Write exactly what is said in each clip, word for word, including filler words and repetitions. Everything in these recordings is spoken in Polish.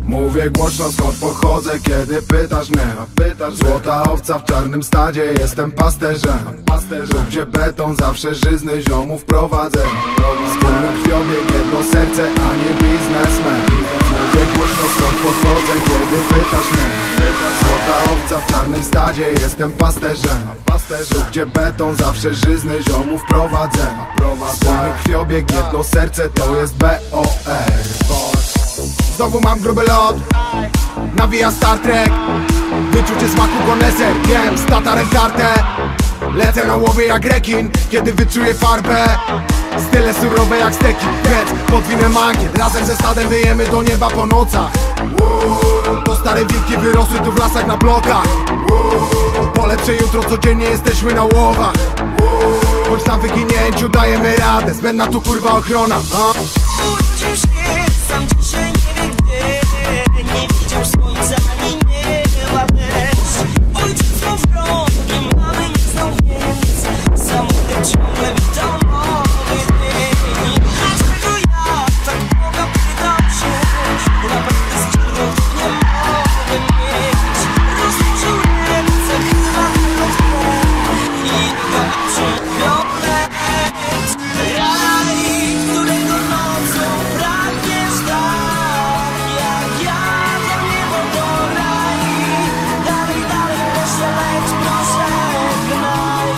Mówię głośno skąd pochodzę, kiedy pytasz mnie. Złota owca w czarnym stadzie, jestem pasterzem. Tu gdzie beton, zawsze żyzny ziomów prowadzę. Wspólny krwiobieg, jedno serce, a nie biznesmen. Mówię głośno skąd pochodzę, kiedy pytasz mnie. Złota owca w czarnym stadzie, jestem pasterzem. Tu gdzie beton, zawsze żyzny ziomów prowadzę. Wspólny krwiobieg, jedno serce, to jest B O R. Znowu mam gruby lot, nawija Star Trek. Wyczucie smaku koneser, wiem, z tatarem kartę. Lecę na łowie jak rekin, kiedy wyczuję farbę. Style surowe jak steki, więc podwinę mankiet. Razem ze stadem wyjemy do nieba po nocach. To stare wilki wyrosły tu w lasach na blokach. Po lepsze jutro codziennie jesteśmy na łowach. Choć na wyginięciu dajemy radę, zbędna tu kurwa ochrona, a? Uczysz się, sam dzisiaj nie wie gdzie. Nie widział słońca ani nieba też. Ojcostwo wrogie, mamy nie znał, więc samochód ciągle witał nowy dzień. Dlaczego ja tak Boga pytam się? Naprawdę z czego nie mogę mieć. Rozłożył ręce, chyba tylko w i patrzę biorę. Raj, którego nocą pragniesz tak jak ja. To niebo do raj. Dalej, dalej proszę, lecz proszę gnaj.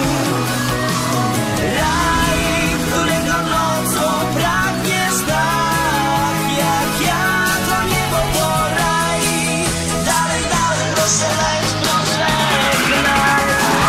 Raj, którego nocą pragniesz tak jak ja. To niebo do raj. Dalej, dalej proszę, lecz proszę gnaj.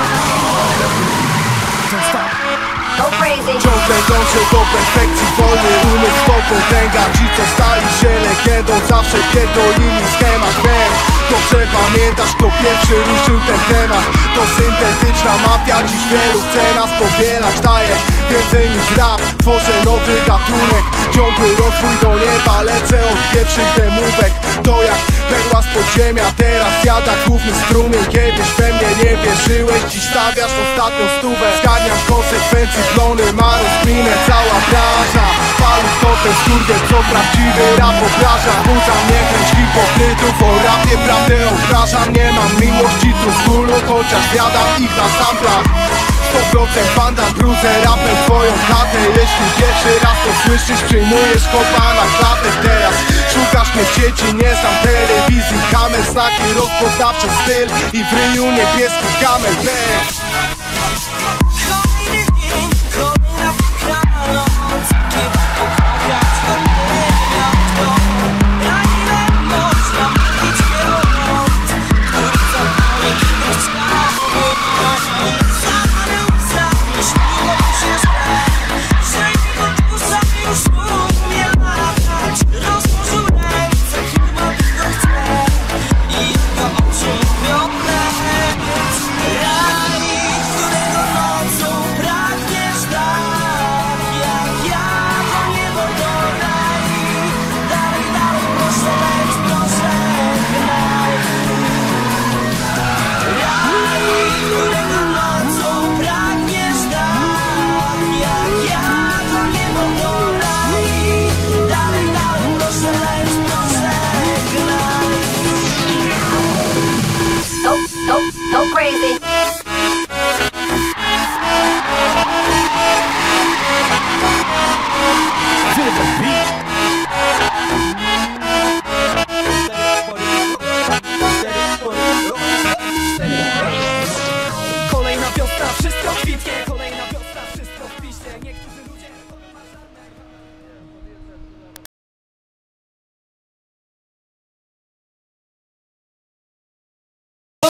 Ciągle dążę do perfekcji, wolny umysł to potęga. Ci co stali się legendą, zawsze pierdolili schemat. Wiem, dobrze pamiętasz, kto pierwszy ruszył ten temat. To syntetyczna mafia, dziś wielu chce nas powielać. Daję więcej niż rap, tworzę nowy gatunek. Ciągły rozwój do nieba, lecę od pierwszych demówek. To jak perła z podziemia, teraz jada główny strumień. Kiedyś we mnie nie wierzyłeś, dziś stawiasz ostatnią stówę. Zgarniam konsekwencji, plony ma rozkminę cała branża. Paluch to ten skurwiel, co prawdziwy rap obraża. Budzam niechęć hipokrytów, o rapie prawdę obrażam. Nie mam miłości tu z bólu, chociaż wiadam ich na samplach. sto procent banda, gruzę rapem twoją chatę. Jeśli pierwszy raz to słyszysz, przyjmujesz kopa na klatę. Teraz szukasz mnie w sieci, nie znam telewizji, kamer, znaki rozpoznawcze, styl i w ryju niebieski kamer.